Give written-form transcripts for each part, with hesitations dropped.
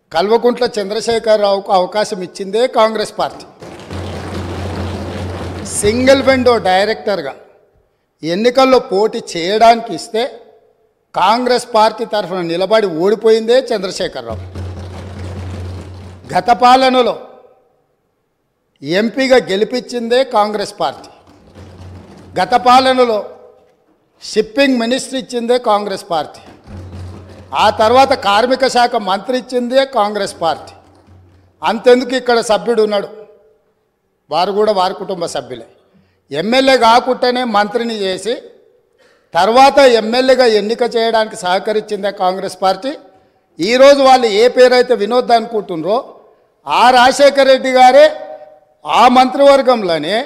కల్వకుంట్ల చంద్రశేఖరరావుకు అవకాశం ఇచ్చిందే Congress party. Single window డైరెక్టర్గా ఎన్నికల్లో పోటీ చేయడానికి ఇస్తే కాంగ్రెస్ పార్టీ తరఫున నిలబడి ఓడిపోయిందే చంద్రశేఖరరావు. గత పాలనలో ఎంపీగా గెలిపించిందే కాంగ్రెస్ పార్టీ. గత పాలనలో షిప్పింగ్ మినిస్టర్ ఇచ్చిందే కాంగ్రెస్ పార్టీ. ఆ తర్వాత కార్మిక శాఖ మంత్రి ఇచ్చిందే కాంగ్రెస్ పార్టీ. అంతెందుకు ఇక్కడ సభ్యుడు ఉన్నాడు, వారు కూడా వారి కుటుంబ సభ్యులే. ఎమ్మెల్యే కాకుండానే మంత్రిని చేసి తర్వాత ఎమ్మెల్యేగా ఎన్నిక చేయడానికి సహకరించిందే కాంగ్రెస్ పార్టీ. ఈరోజు వాళ్ళు ఏ పేరైతే వినోద్ అనుకుంటున్నారో ఆ రాజశేఖర రెడ్డి గారే ఆ మంత్రివర్గంలోనే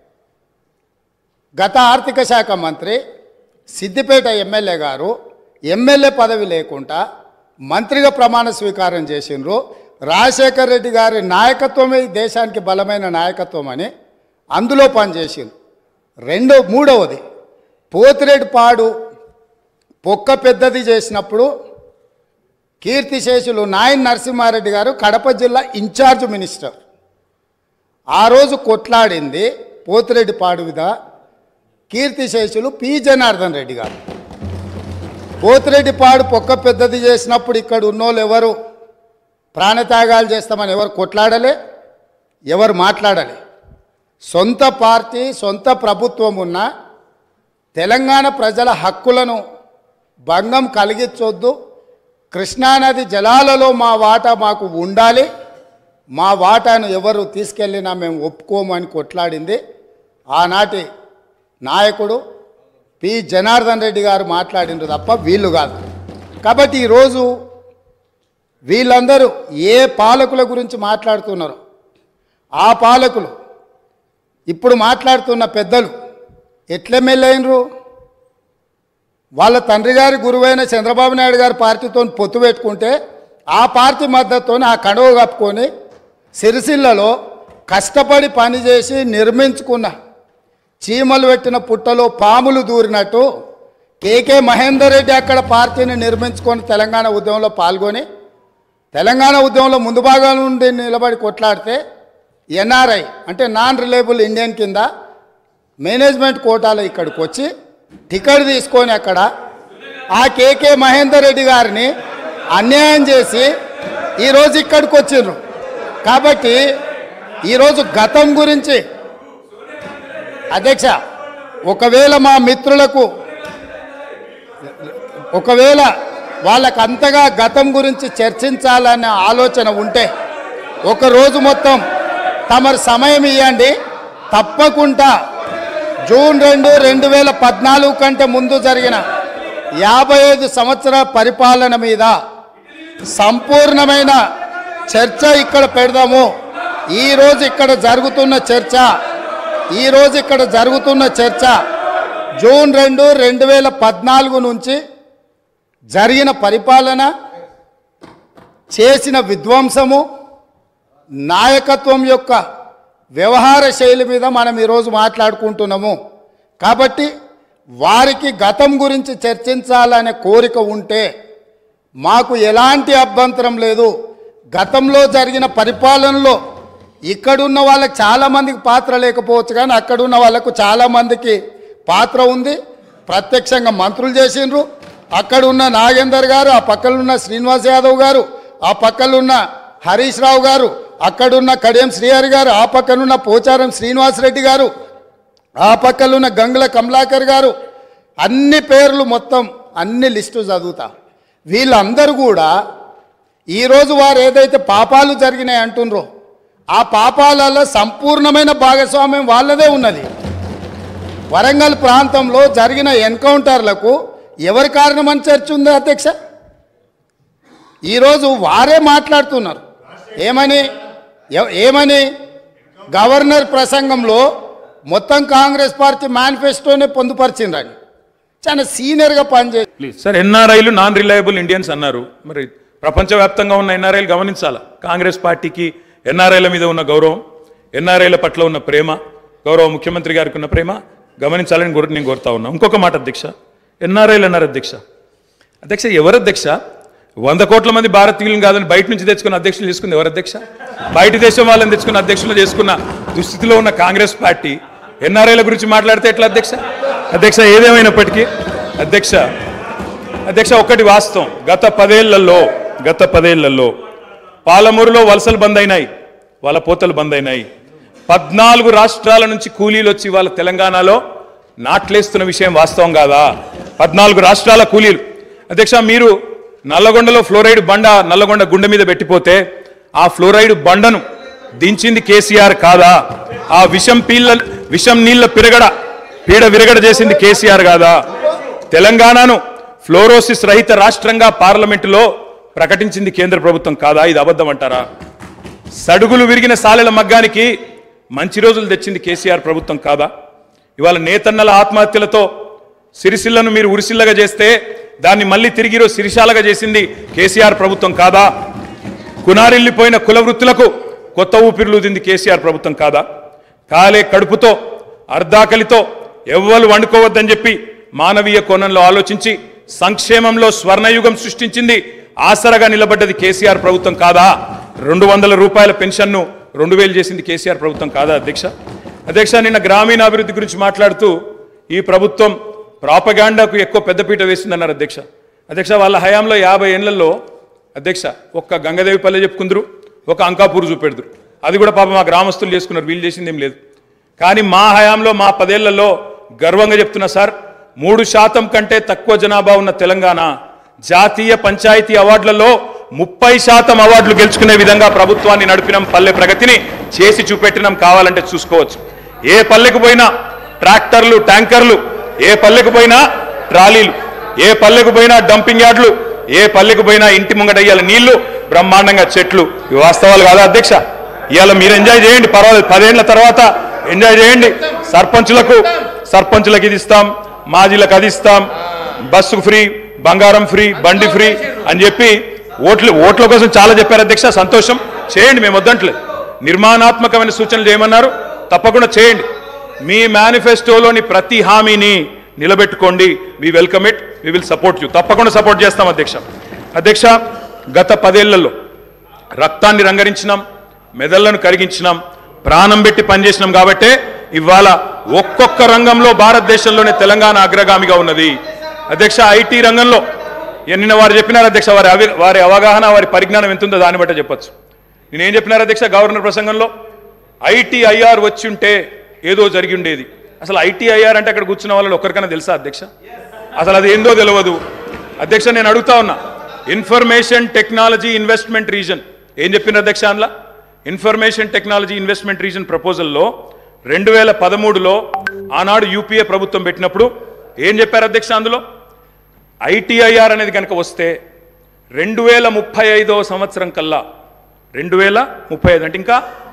గత ఆర్థిక శాఖ మంత్రి సిద్దిపేట ఎమ్మెల్యే గారు ఎమ్మెల్యే పదవి లేకుండా మంత్రిగా ప్రమాణ స్వీకారం చేసిండ్రు. రాజశేఖర రెడ్డి గారి నాయకత్వమే దేశానికి బలమైన నాయకత్వం అని అందులో పనిచేసిండ్రు. మూడవది పోతిరెడ్డిపాడు పొక్క పెద్దది చేసినప్పుడు కీర్తిశేషులు నాయన్ నరసింహారెడ్డి గారు కడప జిల్లా ఇన్ఛార్జ్ మినిస్టర్. ఆ రోజు కొట్లాడింది పోతిరెడ్డిపాడు మీద కీర్తిశేషులు పి జనార్దన్ రెడ్డి గారు. పోతిరెడ్డిపాడు పొక్క పెద్దది చేసినప్పుడు ఇక్కడ ఉన్నోళ్ళు ఎవరు ప్రాణత్యాగాలు చేస్తామని ఎవరు కొట్లాడలే, ఎవరు మాట్లాడలే. సొంత పార్టీ సొంత ప్రభుత్వం ఉన్న తెలంగాణ ప్రజల హక్కులను భంగం కలిగించొద్దు, కృష్ణానది జలాలలో మా వాటా మాకు ఉండాలి, మా వాటాను ఎవరు తీసుకెళ్ళినా మేము ఒప్పుకోమని కొట్లాడింది ఆనాటి నాయకుడు పి జనార్దన్ రెడ్డి గారు మాట్లాడినారు తప్ప వీళ్ళు కాదు. కాబట్టి ఈరోజు వీళ్ళందరూ ఏ పాలకుల గురించి మాట్లాడుతున్నారో ఆ పాలకులు ఇప్పుడు మాట్లాడుతున్న పెద్దలు ఎట్లెమ్మెల్యే అయినరు? వాళ్ళ తండ్రి గారి గురువైన చంద్రబాబు నాయుడు గారి పార్టీతో పొత్తు పెట్టుకుంటే ఆ పార్టీ మద్దతుతో ఆ కండువ కప్పుకొని సిరిసిల్లలో కష్టపడి పనిచేసి నిర్మించుకున్న చీమలు పెట్టిన పుట్టలో పాములు దూరినట్టు కేకే మహేందర్ రెడ్డి అక్కడ పార్టీని నిర్మించుకొని తెలంగాణ ఉద్యమంలో పాల్గొని తెలంగాణ ఉద్యమంలో ముందు భాగం నుండి నిలబడి కొట్లాడితే ఎన్ఆర్ఐ అంటే నాన్ రిలయబుల్ ఇండియన్ కింద మేనేజ్మెంట్ కోటాలో ఇక్కడికి వచ్చి టికెట్ తీసుకొని అక్కడ ఆ కేకే మహేందర్ రెడ్డి గారిని అన్యాయం చేసి ఈరోజు ఇక్కడికి వచ్చిండ్రు. కాబట్టి ఈరోజు గతం గురించి అధ్యక్ష ఒకవేళ మా మిత్రులకు వాళ్ళకు అంతగా గతం గురించి చర్చించాలనే ఆలోచన ఉంటే ఒకరోజు మొత్తం తమరు సమయం ఇవ్వండి. తప్పకుండా జూన్ 2, 2014 కంటే ముందు జరిగిన 55 సంవత్సరాల పరిపాలన మీద సంపూర్ణమైన చర్చ ఇక్కడ పెడదాము. ఈరోజు ఇక్కడ జరుగుతున్న చర్చ జూన్ 2, 2014 నుంచి జరిగిన పరిపాలన, చేసిన విధ్వంసము, నాయకత్వం యొక్క వ్యవహార శైలి మీద మనం ఈరోజు మాట్లాడుకుంటున్నాము. కాబట్టి వారికి గతం గురించి చర్చించాలనే కోరిక ఉంటే మాకు ఎలాంటి అభ్యంతరం లేదు. గతంలో జరిగిన పరిపాలనలో ఇక్కడున్న వాళ్ళకి చాలామందికి పాత్ర లేకపోవచ్చు, కానీ అక్కడున్న వాళ్ళకు చాలామందికి పాత్ర ఉంది. ప్రత్యక్షంగా మంత్రులు చేసిండ్రు. అక్కడున్న నాగేందర్ గారు, ఆ పక్కనున్న శ్రీనివాస్ యాదవ్ గారు, ఆ పక్కనున్న హరీష్ రావు గారు, అక్కడున్న కడియం శ్రీహరి గారు, ఆ పక్కనున్న పోచారం శ్రీనివాసరెడ్డి గారు, ఆ పక్కనున్న గంగుల కమలాకర్ గారు, అన్ని పేర్లు మొత్తం అన్ని లిస్టు చదువుతా. వీళ్ళందరూ కూడా ఈరోజు వారు ఏదైతే పాపాలు జరిగినాయి అంటుండ్రో ఆ పాపాలలో సంపూర్ణమైన భాగస్వామ్యం వాళ్ళదే ఉన్నది. వరంగల్ ప్రాంతంలో జరిగిన ఎన్కౌంటర్లకు ఎవరి కారణమని చర్చ ఉంది అధ్యక్ష? ఈరోజు వారే మాట్లాడుతున్నారు. ఏమని గవర్నర్ ప్రసంగంలో మొత్తం కాంగ్రెస్ పార్టీ మేనిఫెస్టోనే పొందుపరిచిందని చాలా సీనియర్గా పనిచేసి ప్లీజ్ సార్, ఎన్ఆర్ఐలు నాన్ రిలయబుల్ ఇండియన్స్ అన్నారు. మరి ప్రపంచవ్యాప్తంగా ఉన్న ఎన్ఆర్ఐలు గమనించాలా? కాంగ్రెస్ పార్టీకి ఎన్ఆర్ఐల మీద ఉన్న గౌరవం, ఎన్ఆర్ఐల పట్ల ఉన్న ప్రేమ, గౌరవ ముఖ్యమంత్రి గారికి ఉన్న ప్రేమ గమనించాలని నేను కోరుతా ఉన్నా. ఇంకొక మాట అధ్యక్ష, ఎన్ఆర్ఐలు అన్నారు అధ్యక్ష. ఎవరు అధ్యక్ష? 100 కోట్ల మంది భారతీయులను కాదని బయట నుంచి తెచ్చుకున్న అధ్యక్షులు చేసుకుంది ఎవరు అధ్యక్ష? బయట దేశం వాళ్ళని తెచ్చుకున్న అధ్యక్షులు చేసుకున్న దుస్థితిలో ఉన్న కాంగ్రెస్ పార్టీ ఎన్ఆర్ఐల గురించి మాట్లాడితే ఎట్లా అధ్యక్ష? అధ్యక్ష ఏదేమైనప్పటికీ అధ్యక్ష ఒకటి వాస్తవం, గత పదేళ్లలో పాలమూరులో వలసలు బంద్ అయినాయి, వాళ్ళ పోతలు బంద్ అయినాయి. 14 రాష్ట్రాల నుంచి కూలీలు వచ్చి వాళ్ళ తెలంగాణలో నాట్లేస్తున్న విషయం వాస్తవం కాదా? 14 రాష్ట్రాల కూలీలు. అధ్యక్ష మీరు నల్లగొండలో ఫ్లోరైడ్ బండ నల్లగొండ గుండె మీద పెట్టిపోతే ఆ ఫ్లోరైడ్ బండను దించింది కేసీఆర్ కాదా? ఆ విషం నీళ్ల పీడ విరగడ చేసింది కేసీఆర్ కాదా? తెలంగాణను ఫ్లోరోసిస్ రహిత రాష్ట్రంగా పార్లమెంటులో ప్రకటించింది కేంద్ర ప్రభుత్వం కాదా? ఇది అబద్ధం అంటారా? సడుగులు విరిగిన సాలెల మగ్గానికి మంచి రోజులు తెచ్చింది కేసీఆర్ ప్రభుత్వం కాదా? ఇవాళ నేతన్నల ఆత్మహత్యలతో సిరిసిల్లను మీరు ఉరిసిల్లగా చేస్తే దాన్ని మళ్ళీ తిరిగి సిరిశాలగా చేసింది కేసీఆర్ ప్రభుత్వం కాదా? కునారిల్లిపోయిన కుల వృత్తులకు కొత్త ఊపిరులూదింది కేసీఆర్ ప్రభుత్వం కాదా? కాలే కడుపుతో అర్ధాకలితో ఎవ్వరు వండుకోవద్దని చెప్పి మానవీయ కోణంలో ఆలోచించి సంక్షేమంలో స్వర్ణయుగం సృష్టించింది, ఆసరగా నిలబడ్డది కేసీఆర్ ప్రభుత్వం కాదా? 200 రూపాయల పెన్షన్ను 2000 చేసింది కేసీఆర్ ప్రభుత్వం కాదా అధ్యక్ష? నిన్న గ్రామీణాభివృద్ధి గురించి మాట్లాడుతూ ఈ ప్రభుత్వం ప్రాపగాండాకు ఎక్కువ పెద్దపీట వేసిందన్నారు అధ్యక్ష వాళ్ళ హయాంలో 50 ఏళ్లలో అధ్యక్ష ఒక్క గంగదేవి పల్లె చెప్పుకుందరు, ఒక అంకాపూర్ చూపెడుదురు. అది కూడా పాప మా గ్రామస్తులు చేసుకున్నారు, వీళ్ళు చేసింది ఏం లేదు. కానీ మా హయాంలో మా 10 ఏళ్లలో గర్వంగా చెప్తున్నా సార్, 3% కంటే తక్కువ జనాభా ఉన్న తెలంగాణ జాతీయ పంచాయతీ అవార్డులలో 30% అవార్డులు గెలుచుకునే విధంగా ప్రభుత్వాన్ని నడిపినాం, పల్లె ప్రగతిని చేసి చూపెట్టినాం. కావాలంటే చూసుకోవచ్చు. ఏ పల్లెకు పోయినా ట్రాక్టర్లు, ట్యాంకర్లు, ఏ పల్లెకు పోయినా ట్రాలీలు, ఏ పల్లెకు పోయినా డంపింగ్ యార్డులు, ఏ పల్లెకు పోయినా ఇంటి ముంగటయ్యాల నీళ్లు, బ్రహ్మాండంగా చెట్లు. ఇవి వాస్తవాలు కాదా అధ్యక్ష? ఇవాళ మీరు ఎంజాయ్ చేయండి, పర్వాలేదు. 10 ఏళ్ల తర్వాత ఎంజాయ్ చేయండి. సర్పంచులకు ఇది ఇస్తాం, మాజీలకు అది ఇస్తాం, బస్సు ఫ్రీ, బంగారం ఫ్రీ, బండి ఫ్రీ అని చెప్పి ఓట్ల కోసం చాలా చెప్పారు అధ్యక్ష. సంతోషం, చేయండి, మేము వద్దంటలేదు. నిర్మాణాత్మకమైన సూచనలు చేయమన్నారు, తప్పకుండా చేయండి. మీ మేనిఫెస్టోలోని ప్రతి హామీని నిలబెట్టుకోండి. We welcome it, we will support you. తప్పకుండా సపోర్ట్ చేస్తాం అధ్యక్ష. గత 10 ఏళ్లలో రక్తాన్ని రంగరించినాం, మెదళ్లను కరిగించినాం, ప్రాణం పెట్టి పనిచేసినాం. కాబట్టే ఇవాళ ఒక్కొక్క రంగంలో భారతదేశంలోనే తెలంగాణ అగ్రగామిగా ఉన్నది అధ్యక్ష. ఐటీ రంగంలో నిన్న వారు చెప్పినారు అధ్యక్ష, వారి అవగాహన, వారి పరిజ్ఞానం ఎంతుందో దాన్ని బట్టే చెప్పచ్చు. నేనేం చెప్పినారు అధ్యక్ష గవర్నర్ ప్రసంగంలో? ITIR వచ్చి ఉంటే ఏదో జరిగి ఉండేది. అసలు ITIR అంటే అక్కడ కూర్చున్న వాళ్ళు ఒక్కరికైనా తెలుసా అధ్యక్ష? అసలు అది ఏందో తెలియదు అధ్యక్ష. నేను అడుగుతా ఉన్నా, ఇన్ఫర్మేషన్ టెక్నాలజీ ఇన్వెస్ట్మెంట్ రీజన్ ఏం చెప్పిన అధ్యక్ష? అందులో ఇన్ఫర్మేషన్ టెక్నాలజీ ఇన్వెస్ట్మెంట్ రీజన్ ప్రపోజల్లో 2013లో ఆనాడు UPA ప్రభుత్వం పెట్టినప్పుడు ఏం చెప్పారు అధ్యక్ష? అందులో ITIR అనేది కనుక వస్తే 2035వ సంవత్సరం కల్లా 2035 అంటే ఇంకా